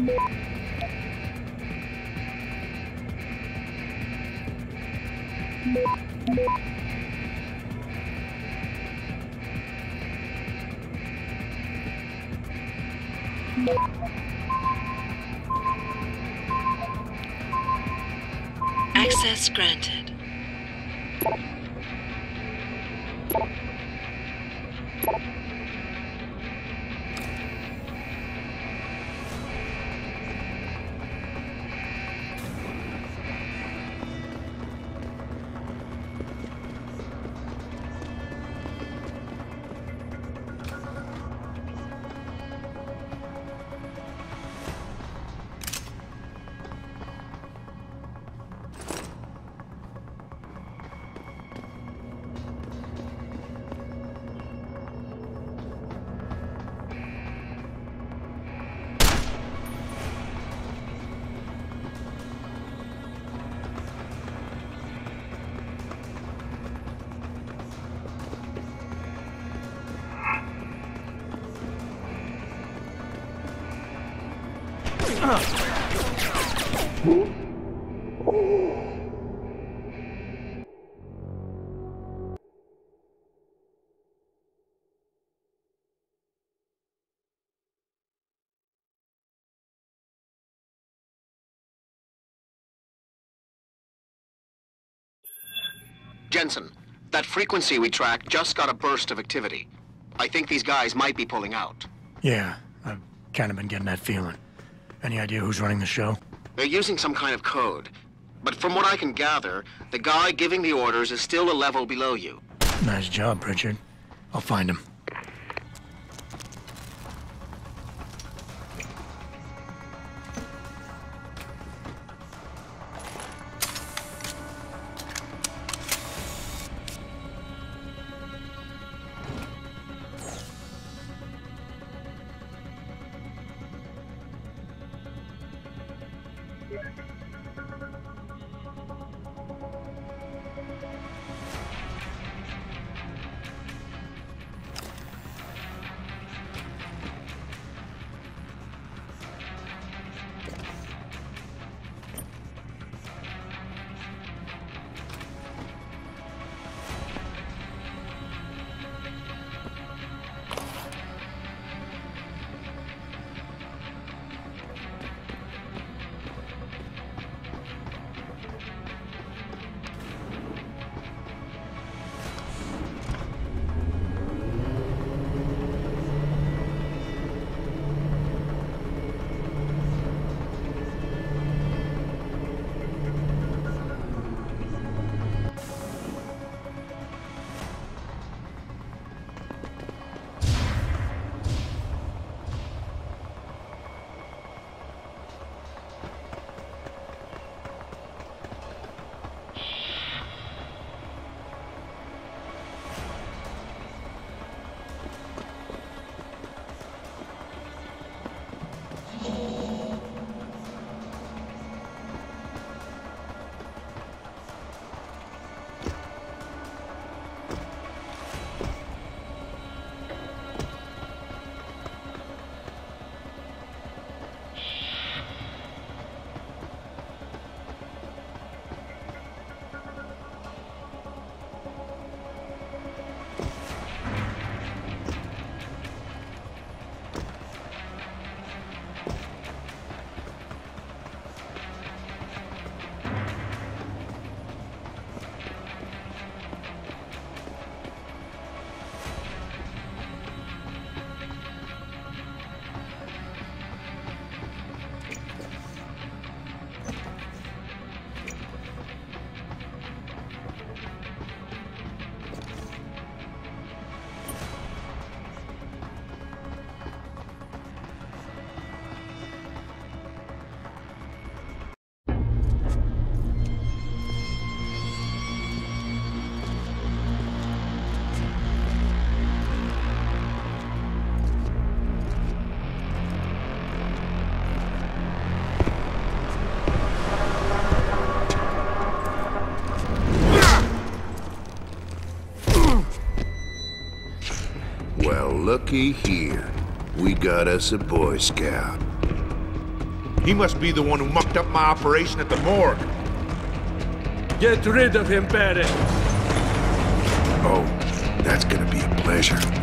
Access granted. Jensen, that frequency we tracked just got a burst of activity. I think these guys might be pulling out. Yeah, I've kind of been getting that feeling. Any idea who's running the show? They're using some kind of code. But from what I can gather, the guy giving the orders is still a level below you. Nice job, Pritchard. I'll find him. Looky here. We got us a Boy Scout. He must be the one who mucked up my operation at the morgue. Get rid of him, Barry. Oh, that's gonna be a pleasure.